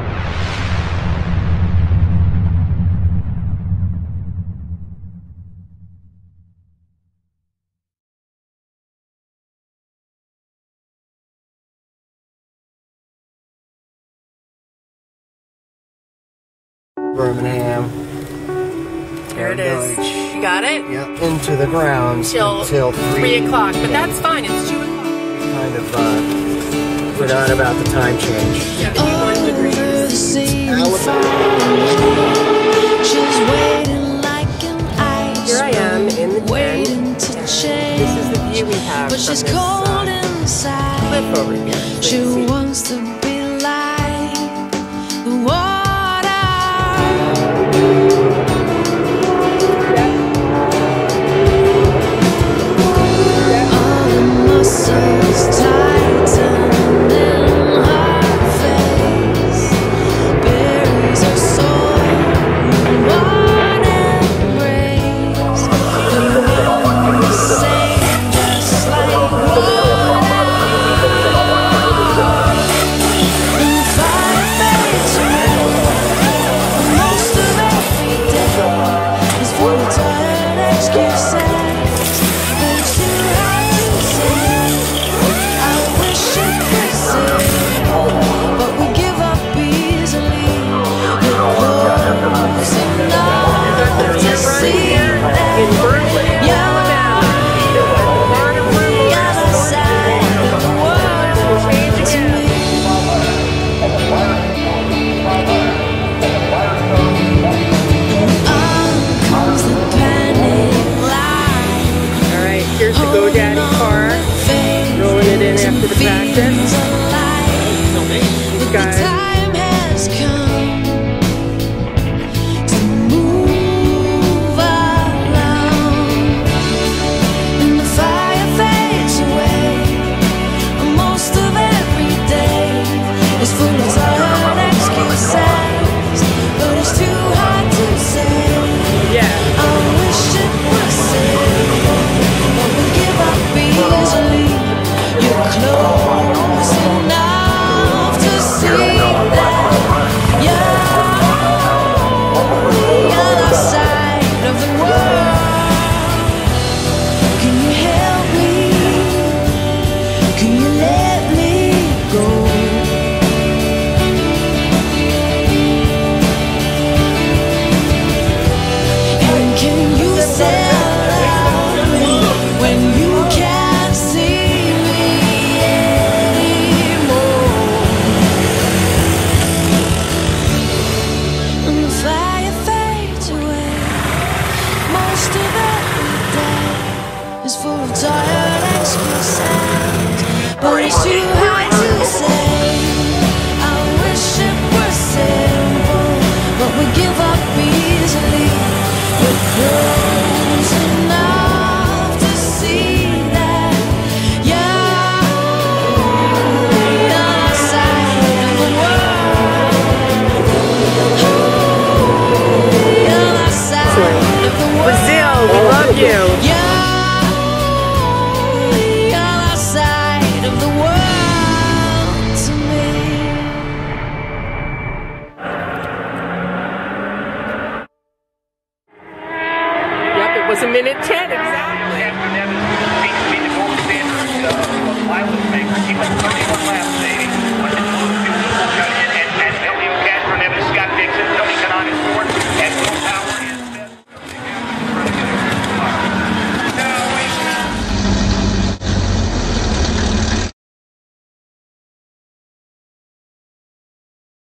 Birmingham. There it is. You got it? Yep. Into the grounds until 3 o'clock, but that's fine. It's 2 o'clock. Kind of forgot about the time change. 71 degrees. Here I am in the tent. This is the view we have from this cliff over here. She wants to be like the water. All the muscles tighten in her face, buries her soul in one embrace. The wind is saying just like water. After the practice, guys. The time has come to move along, and the fire fades away. Most of every day is full of tired excuses, but it's too hard to say. Yeah. I wish it was simple, but we give up easily. You're close enough to see that you're on the other side of the world. Can you help me? Can you let me go? And can you sell out when you can't see? Full of tired excuses, but it's too hard to say. I wish it were simple, but we give up easily. We're close enough to see that you're on the other side of the world. The other side of the world. Brazil, we love you. Was a minute 10 exactly.